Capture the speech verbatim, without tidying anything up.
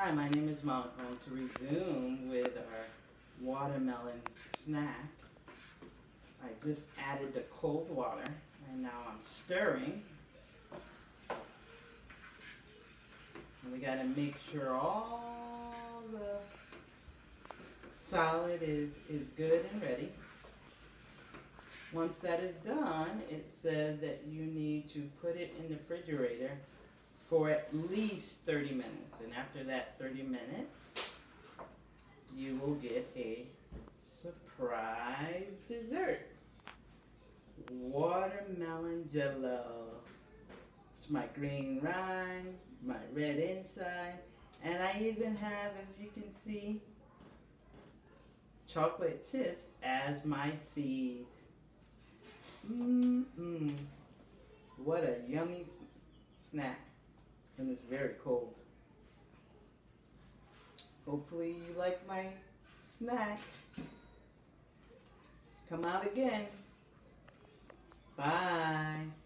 Hi, my name is Monical. To resume with our watermelon snack, I just added the cold water and now I'm stirring. And we got to make sure all the solid is, is good and ready. Once that is done, it says that you need to put it in the refrigerator for at least thirty minutes. And after that thirty minutes, you will get a surprise dessert. Watermelon jello. It's my green rind, my red inside, and I even have, as you can see, chocolate chips as my seeds. Mmm, what a yummy snack. And it's very cold. Hopefully you like my snack. Come out again. Bye.